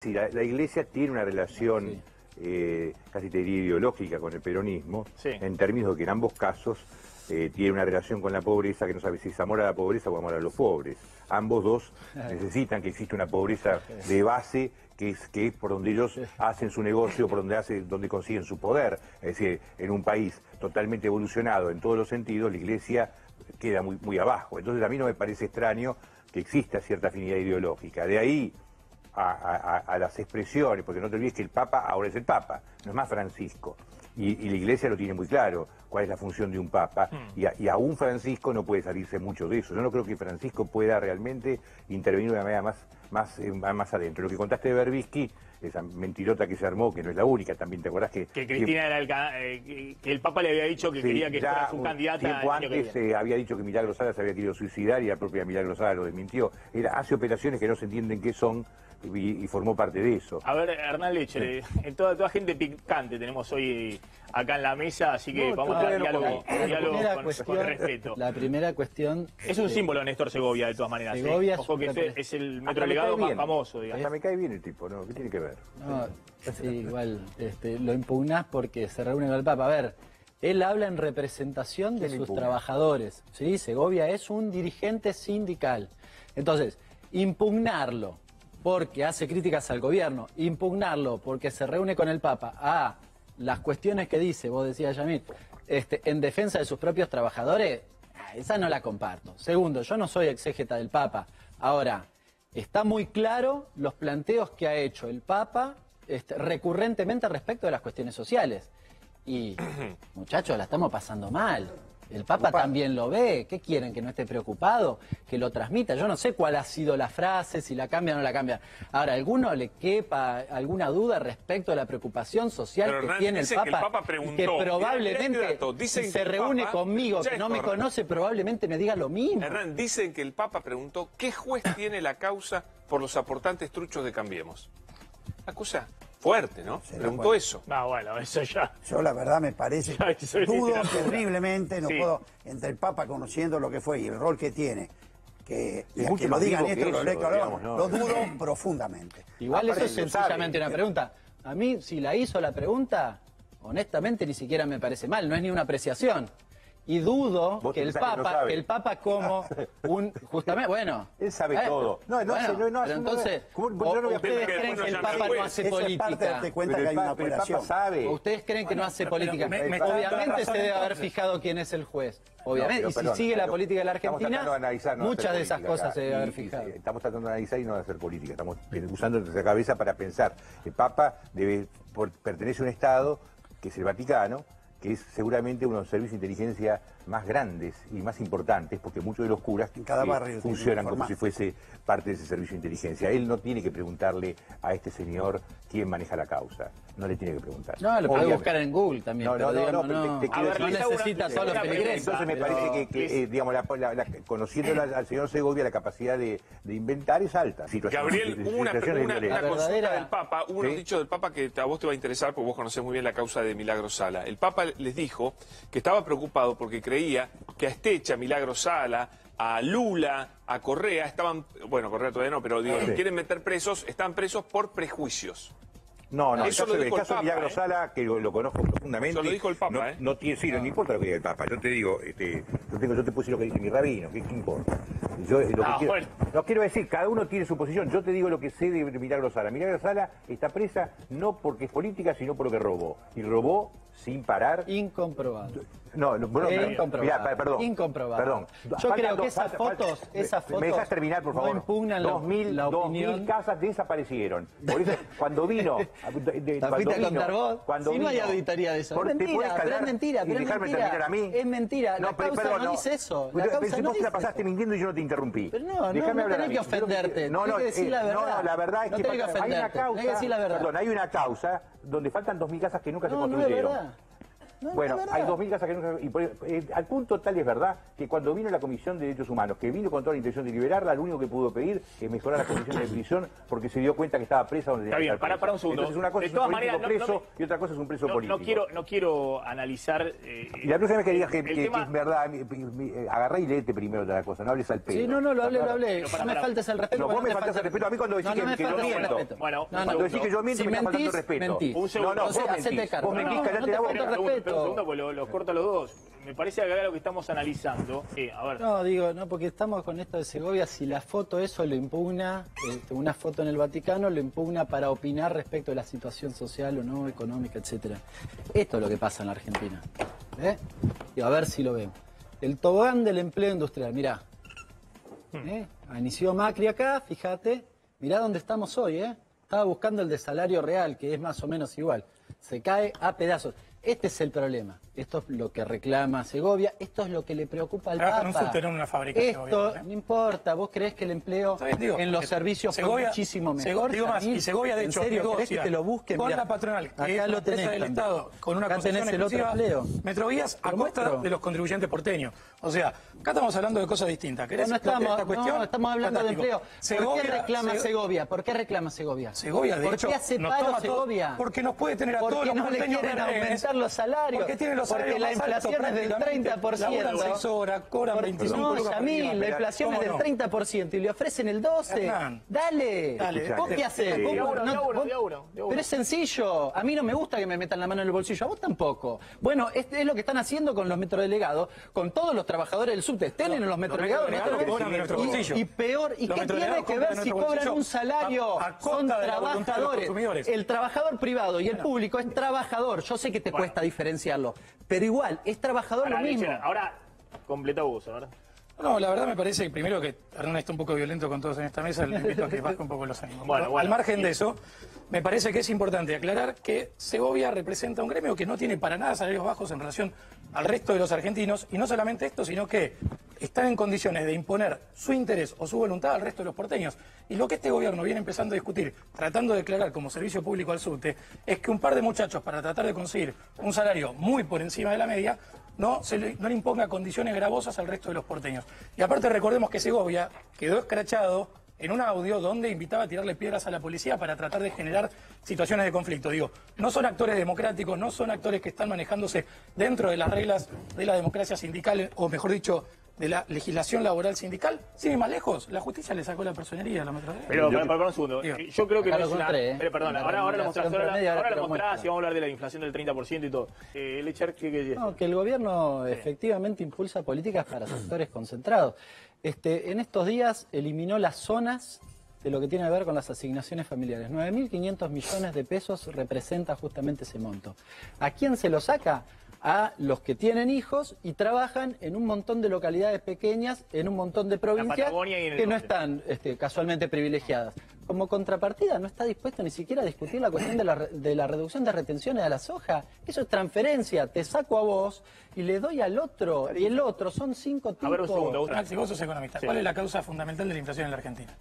Sí, la Iglesia tiene una relación casi te diría ideológica con el peronismo, en términos de que en ambos casos tiene una relación con la pobreza que no sabe si es amor a la pobreza o amor a los pobres. Ambos dos necesitan que exista una pobreza de base que es por donde ellos hacen su negocio, por donde consiguen su poder. Es decir, en un país totalmente evolucionado en todos los sentidos, la Iglesia queda muy abajo. Entonces a mí no me parece extraño que exista cierta afinidad ideológica. De ahí a las expresiones, porque no te olvides que el Papa ahora es el Papa, no es más Francisco. Y la Iglesia lo tiene muy claro, cuál es la función de un Papa, y aún Francisco no puede salirse mucho de eso. Yo no creo que Francisco pueda realmente intervenir de una manera más adentro. Lo que contaste de Berbisky, esa mentirota que se armó, que no es la única, también te acordás que Cristina era que el Papa le había dicho que quería que fuera su candidata. Tiempo antes había dicho que Milagro Sala se había querido suicidar y la propia Milagro Sala lo desmintió. Hace operaciones que no se entienden qué son y formó parte de eso. A ver, Hernán Leche, toda gente picante tenemos hoy acá en la mesa, así que vamos a tener diálogo con respeto. La primera cuestión... Es un símbolo Néstor Segovia, de todas maneras. Segovia Ojo que es el metrolegado más famoso, digamos. Hasta me cae bien el tipo, ¿no? ¿Qué tiene que ver? No, sí, igual, lo impugnás porque se reúne con el Papa. A ver, él habla en representación de sus trabajadores, ¿sí? Segovia es un dirigente sindical. Entonces, impugnarlo porque hace críticas al gobierno, impugnarlo porque se reúne con el Papa las cuestiones que dice, vos decías, Yamil, en defensa de sus propios trabajadores, esa no la comparto. Segundo, yo no soy exégeta del Papa. Ahora, está muy claro los planteos que ha hecho el Papa recurrentemente respecto de las cuestiones sociales. Y, muchachos, la estamos pasando mal. El Papa también lo ve. ¿Qué quieren? ¿Que no esté preocupado? ¿Que lo transmita? Yo no sé cuál ha sido la frase, si la cambia o no la cambia. Ahora, ¿a alguno le quepa alguna duda respecto a la preocupación social que tiene el Papa? Y que probablemente, si se reúne conmigo, que no me conoce, probablemente me diga lo mismo. Hernán, dicen que el Papa preguntó ¿qué juez tiene la causa por los aportantes truchos de Cambiemos? Una cosa fuerte, ¿no? Preguntó eso. No, bueno, eso ya... Yo la verdad me parece, dudo terriblemente, no puedo, entre el Papa conociendo lo que fue y el rol que tiene, que lo digan esto, lo dudo profundamente. Igual eso es sencillamente una pregunta. A mí, si la hizo la pregunta, honestamente ni siquiera me parece mal, no es ni una apreciación. Y dudo que el Papa como justamente, bueno... Él sabe todo. Entonces, ¿ustedes creen que el Papa no hace política? ¿Ustedes creen que no hace política? Obviamente se debe haber fijado quién es el juez. Obviamente, y si sigue la política de la Argentina, muchas de esas cosas se debe haber fijado. Estamos tratando de analizar y no de hacer política. Estamos usando nuestra cabeza para pensar. El Papa pertenece a un Estado, que es el Vaticano, que es seguramente uno de los servicios de inteligencia más grandes y más importantes, porque muchos de los curas funcionan como si fuese parte de ese servicio de inteligencia. Él no tiene que preguntarle a este señor quién maneja la causa. No le tiene que preguntar. No, lo puede buscar en Google también. No necesita todos los peligros. Entonces me parece que digamos, conociendo al señor Segovia, la capacidad de inventar es alta. Gabriel, una consulta del Papa, hubo unos dichos del Papa que a vos te va a interesar, porque vos conocés muy bien la causa de Milagro Sala. El Papa les dijo que estaba preocupado porque creía que a Estecha, Milagro Sala, a Lula, a Correa, estaban, bueno, Correa todavía no, pero digo, quieren meter presos, están presos por prejuicios. No, eso el caso de Milagro Sala, que lo conozco profundamente. Eso lo dijo el Papa, no importa lo que diga el Papa. Yo te digo, yo te puedo decir lo que dice mi rabino, ¿qué importa? No quiero decir, cada uno tiene su posición. Yo te digo lo que sé de Milagro Sala. Milagro Sala está presa no porque es política, sino por lo que robó. Y robó sin parar. Incomprobado. Perdón. Yo creo que esas fotos ¿Me dejas terminar, por favor? No impugnan la opinión. 2.000 casas desaparecieron. Por eso, cuando vino... ¿La fuiste a contar vos? Si no hay auditoría de eso. Es mentira, ¿Y dejarme terminar a mí? Es mentira, la causa no dice eso. Vos te la pasaste mintiendo y yo no te interrumpí. Pero no tenés que ofenderte. No, la verdad es que hay una causa... Perdón, hay una causa donde faltan 2.000 casas que nunca se construyeron. Bueno, hay 2.000 casas que no... al punto tal es verdad que cuando vino la Comisión de Derechos Humanos, que vino con toda la intención de liberarla, lo único que pudo pedir es mejorar las condiciones de prisión porque se dio cuenta que estaba presa donde tenía que estar presa. Para un segundo. Entonces una cosa es un político preso y otra cosa es un preso político. No quiero analizar... y la próxima vez que digas que es verdad, agarré y léete primero de la cosa, no hables al pedo. Sí, no, lo hablé. No me faltes el respeto. No, vos me faltas el respeto a mí cuando decís que yo miento. Bueno, cuando decís que yo miento me estás faltando el respeto. No, vos mentís, callate la boca. Un segundo, pues los corto a los dos. Me parece que acá lo que estamos analizando... a ver. No, porque estamos con esto de Segovia, si la foto eso lo impugna, una foto en el Vaticano lo impugna para opinar respecto de la situación social o no, económica, etcétera. Esto es lo que pasa en la Argentina. Y a ver si lo ven. El tobogán del empleo industrial, mirá. Inició Macri acá, fíjate. Mirá dónde estamos hoy, Estaba buscando el de salario real, que es más o menos igual. Se cae a pedazos. Este es el problema. Esto es lo que reclama Segovia. Esto es lo que le preocupa al Papa. En una fábrica. Esto no importa. ¿Vos creés que el empleo en los servicios fue muchísimo mejor? Y Segovia, de hecho, ¿querés que te lo busquen? Con la patronal, que acá es lo tenés del Estado, con una concesión exclusiva, Metrovías a costa de los contribuyentes porteños. O sea, acá estamos hablando de cosas distintas. No estamos hablando de empleo. ¿Por qué reclama Segovia? ¿Por qué reclama Segovia? Segovia, de hecho, ¿por qué hace paro Segovia? Porque nos puede tener a todos los porteños. Porque no le quieren aumentar los salarios. Porque la inflación es del 30%. 6 horas, cobran 25 lucas. No, Yamil, la inflación es del 30% y le ofrecen el 12. Dale. ¿Vos qué hacés? Pero es sencillo. A mí no me gusta que me metan la mano en el bolsillo. A vos tampoco. Bueno, es lo que están haciendo con los metrodelegados, con todos los trabajadores del subte. Estén en los metrodelegados. Y peor, ¿y qué tiene que ver si cobran un salario? Son trabajadores. El trabajador privado y el público es trabajador. Yo sé que te cuesta diferenciarlo, pero igual, es trabajador lo mismo. Ahora, completa vos, ¿verdad? No, la verdad me parece que primero que Hernán está un poco violento con todos en esta mesa, le invito a que baje un poco los ánimos. Bueno, al margen de eso, me parece que es importante aclarar que Segovia representa un gremio que no tiene para nada salarios bajos en relación al resto de los argentinos, y no solamente esto, sino que están en condiciones de imponer su interés o su voluntad al resto de los porteños. Y lo que este gobierno viene empezando a discutir, tratando de declarar como servicio público al subte, es que un par de muchachos, para tratar de conseguir un salario muy por encima de la media, no le imponga condiciones gravosas al resto de los porteños. Y aparte recordemos que Segovia quedó escrachado en un audio donde invitaba a tirarle piedras a la policía para tratar de generar situaciones de conflicto. Digo, no son actores democráticos, no son actores que están manejándose dentro de las reglas de la democracia sindical, o mejor dicho, de la legislación laboral sindical. Sin ir más lejos, la justicia le sacó la personería a la metrodelegación. Pero, para un segundo, yo creo que no es una... Perdón, ahora lo mostrás, y vamos a hablar de la inflación del 30% y todo. Lechar, ¿qué decís? No, que el gobierno efectivamente impulsa políticas para sectores concentrados. En estos días eliminó las zonas de lo que tiene que ver con las asignaciones familiares. 9.500 millones de pesos representa justamente ese monto. ¿A quién se lo saca? A los que tienen hijos y trabajan en un montón de localidades pequeñas, en un montón de provincias que no están casualmente privilegiadas. Como contrapartida no está dispuesto ni siquiera a discutir la cuestión de la reducción de retenciones a la soja. Eso es transferencia, te saco a vos y le doy al otro, y el otro, son 5 tipos. A ver, un segundo, Maxi, vos sos economista. ¿Cuál es la causa fundamental de la inflación en la Argentina?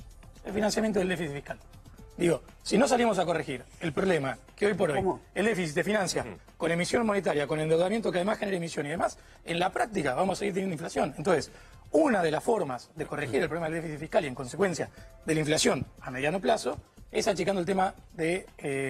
El financiamiento del déficit fiscal. Digo, si no salimos a corregir el problema que hoy por hoy el déficit se financia con emisión monetaria, con endeudamiento que además genera emisión y demás, en la práctica vamos a seguir teniendo inflación. Entonces, una de las formas de corregir el problema del déficit fiscal y en consecuencia de la inflación a mediano plazo es achicando el tema del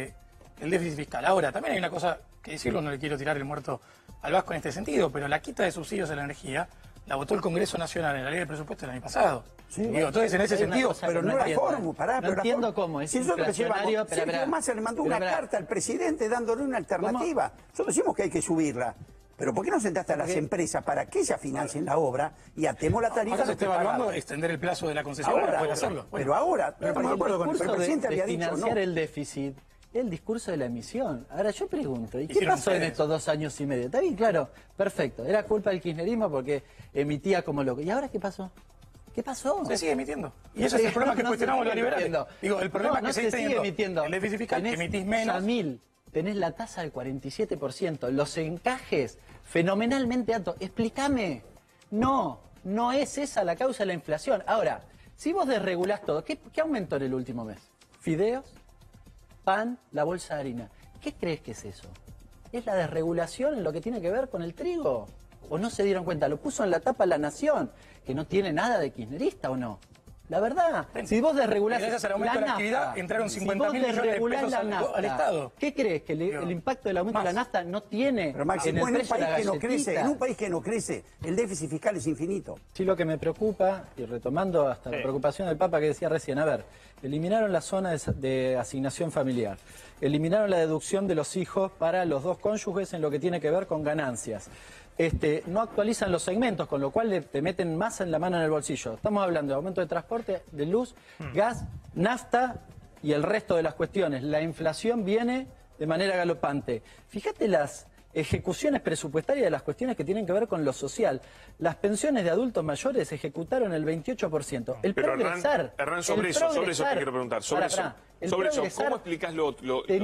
déficit fiscal. Ahora, también hay una cosa que decirlo, no le quiero tirar el muerto al Vasco en este sentido, pero la quita de subsidios a la energía la votó el Congreso Nacional en la ley de presupuesto del año pasado. Sí, digo, entonces en ese sentido... Pero no la forma, no entiendo cómo es. Si nosotros llevamos, Sergio Massa le mandó una carta al presidente dándole una alternativa. Nosotros decimos que hay que subirla. Pero ¿por qué no sentaste a las empresas para que ellas financien la obra y atemos la tarifa? Ahora se está evaluando extender el plazo de la concesión para poder hacerlo. Pero ahora, el presidente había dicho financiar el déficit, el discurso de la emisión. Ahora yo pregunto, ¿y qué pasó en estos 2 años y medio? Está bien, claro, perfecto. Era culpa del kirchnerismo porque emitía como loco. ¿Y ahora qué pasó? ¿Qué pasó? Se sigue emitiendo. Y ese es el problema que cuestionamos los liberales. Digo, el problema es que se sigue emitiendo. El déficit fiscal, emitís menos. Yamil, tenés la tasa del 47%, los encajes fenomenalmente altos. Explícame. No es esa la causa de la inflación. Ahora, si vos desregulás todo, ¿qué aumentó en el último mes? Fideos, pan, la bolsa de harina. ¿Qué crees que es eso? es la desregulación en lo que tiene que ver con el trigo. ¿O no se dieron cuenta? Lo puso en la tapa La Nación, que no tiene nada de kirchnerista, ¿o no? La verdad, si vos desregulás gracias al aumento de la actividad, entraron 50.000 millones de pesos al Estado. ¿Qué crees? ¿Que el impacto del aumento de la nafta no tiene pero Máximo, en el precio de la galletita? En un país que no crece, el déficit fiscal es infinito. Sí, lo que me preocupa, y retomando hasta la preocupación del Papa que decía recién, a ver, eliminaron la zona de asignación familiar, eliminaron la deducción de los hijos para los dos cónyuges en lo que tiene que ver con ganancias. No actualizan los segmentos, con lo cual te meten más en la mano en el bolsillo. Estamos hablando de aumento de transporte, de luz, gas, nafta y el resto de las cuestiones. La inflación viene de manera galopante. Fíjate las ejecuciones presupuestarias de las cuestiones que tienen que ver con lo social. Las pensiones de adultos mayores ejecutaron el 28%. El Pero progresar... Hernán, sobre eso te quiero preguntar. Sobre eso, ¿cómo explicás lo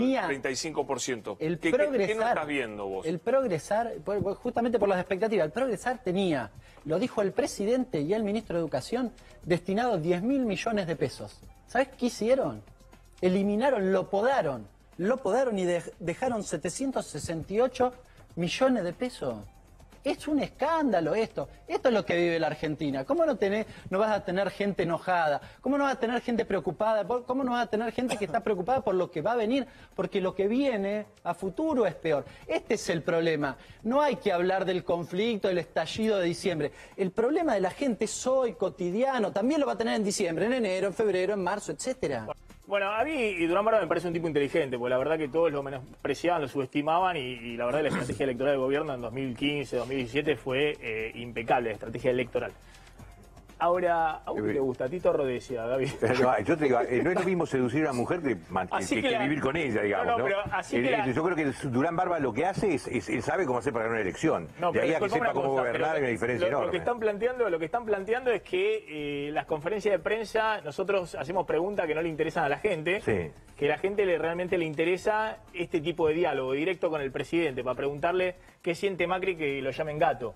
35%? ¿Qué no estás viendo vos? El progresar, justamente por las expectativas, el progresar tenía, lo dijo el presidente y el ministro de Educación, destinados 10.000 millones de pesos. ¿Sabés qué hicieron? Eliminaron, lo podaron y dejaron 768 millones de pesos. Es un escándalo esto. Esto es lo que vive la Argentina. ¿Cómo no vas a tener gente enojada? ¿Cómo no vas a tener gente preocupada? ¿Cómo no vas a tener gente que está preocupada por lo que va a venir? Porque lo que viene a futuro es peor. Este es el problema. No hay que hablar del conflicto, del estallido de diciembre. El problema de la gente es hoy, cotidiano. También lo va a tener en diciembre, en enero, en febrero, en marzo, etcétera. Bueno, a mí Durán Barba me parece un tipo inteligente, porque la verdad que todos lo menospreciaban, lo subestimaban y la verdad que la estrategia electoral del gobierno en 2015, 2017 fue impecable, la estrategia electoral. Ahora, ¿a vos te gusta? Tito Rhodesia, Gaby. No, yo te digo, no es lo mismo seducir a una mujer que vivir con ella, digamos, ¿no? Pero yo creo que Durán Barba lo que hace es él sabe cómo hacer para ganar una elección. De ahí a que sepa cómo gobernar hay una diferencia enorme. Lo que están planteando es que las conferencias de prensa, nosotros hacemos preguntas que no le interesan a la gente, que a la gente realmente le interesa este tipo de diálogo directo con el presidente, para preguntarle qué siente Macri que lo llamen gato.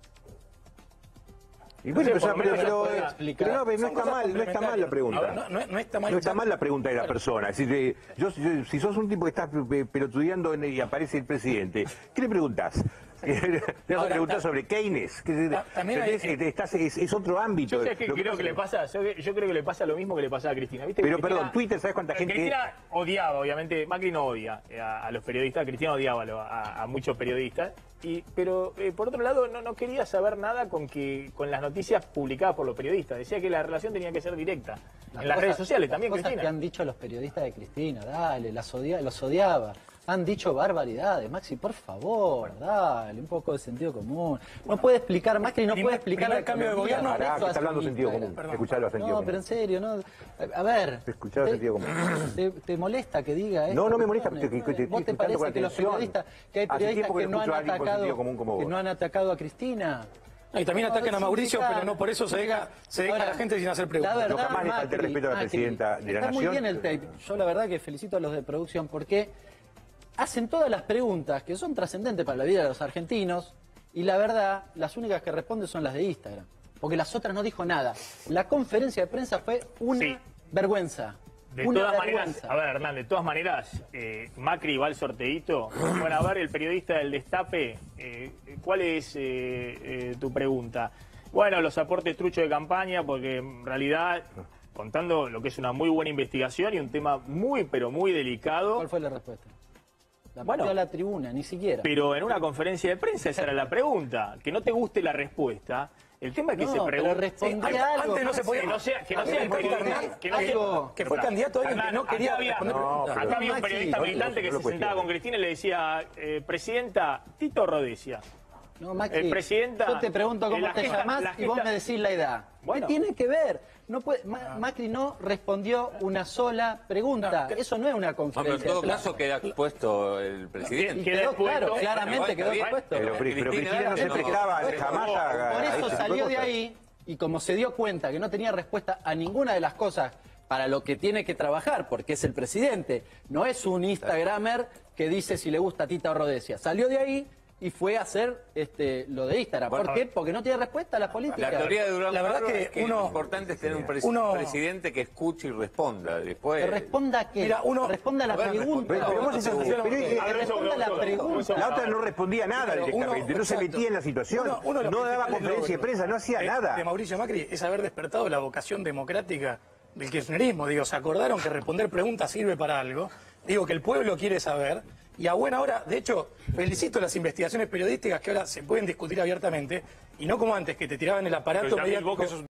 Y bueno, pero no está mal la pregunta. No está mal. No está mal la pregunta de la persona. Es decir, si sos un tipo que estás pelotudeando y aparece el presidente, ¿qué le preguntás? Le vas a preguntar sobre Keynes. Es otro ámbito. Yo creo que le pasa lo mismo que le pasaba a Cristina. ¿Viste? Pero perdón, Twitter, ¿sabes cuánta gente? Cristina odiaba, obviamente. Macri no odia a los periodistas. Cristina odiaba a muchos periodistas. Pero por otro lado no quería saber nada con las noticias publicadas por los periodistas. Decía que la relación tenía que ser directa. En las redes sociales también, Cristina. Cosas que han dicho los periodistas de Cristina, dale, los odiaba. Han dicho barbaridades, Maxi, por favor, dale, un poco de sentido común. No puede explicar, Macri no puede explicar el cambio de gobierno. Está hablando de sentido común, escuchalo a sentido común. No, pero en serio, no. A ver, escuchalo a sentido común. ¿Te molesta que diga esto? No me molesta. ¿Vos te parece que los periodistas, que hay periodistas que no han atacado a Cristina? Y también atacan a Mauricio, pero no por eso se deja a la gente sin hacer preguntas. La verdad, jamás le falta el respeto a la presidenta de la Nación. Está muy bien el tape. Yo la verdad que felicito a los de producción porque hacen todas las preguntas que son trascendentes para la vida de los argentinos y la verdad, las únicas que responden son las de Instagram. Porque las otras no dijo nada. La conferencia de prensa fue una vergüenza. De todas maneras, a ver, Hernán, de todas maneras, Macri va al sorteíto. Bueno, a ver, el periodista del Destape, ¿cuál es tu pregunta? Bueno, los aportes truchos de campaña, porque en realidad, contando lo que es una muy buena investigación y un tema muy, pero muy delicado. ¿Cuál fue la respuesta? La partió a la tribuna, ni siquiera. Pero en una conferencia de prensa esa era la pregunta. Que no te guste la respuesta. El tema es que se pregunta. Antes no se podía. Que fue candidato a alguien que no quería responder preguntas. Acá había un periodista militante que se sentaba con Cristina y le decía, presidenta, Tito Rhodesia. No, Macri, yo te pregunto cómo te llamás y vos me decís la edad. Bueno. ¿Qué tiene que ver? No puede, Macri no respondió una sola pregunta. Eso no es una conferencia. Pero en todo caso queda expuesto el presidente. Quedó claro, claramente quedó expuesto. Pero Cristina no se prestaba jamás a... Por eso salió de ahí y como se dio cuenta que no tenía respuesta a ninguna de las cosas para lo que tiene que trabajar, porque es el presidente, no es un Instagramer que dice si le gusta a Tito Rhodesia. Salió de ahí y fue a hacer lo de Instagram. ¿Por qué? Porque no tiene respuesta a la política. La teoría de Durán la verdad Barba es que lo importante es tener un presidente que escuche y responda. Después... ¿Que responda a qué? Mira, responda a la pregunta. Responda a la pregunta. La otra no respondía nada directamente, no se metía en la situación, no daba conferencia de prensa, no hacía nada. De Mauricio Macri es haber despertado la vocación democrática del kirchnerismo. Digo, se acordaron que responder preguntas sirve para algo. Digo, que el pueblo quiere saber. Y a buena hora, de hecho, felicito las investigaciones periodísticas que ahora se pueden discutir abiertamente y no como antes, que te tiraban el aparato mediático.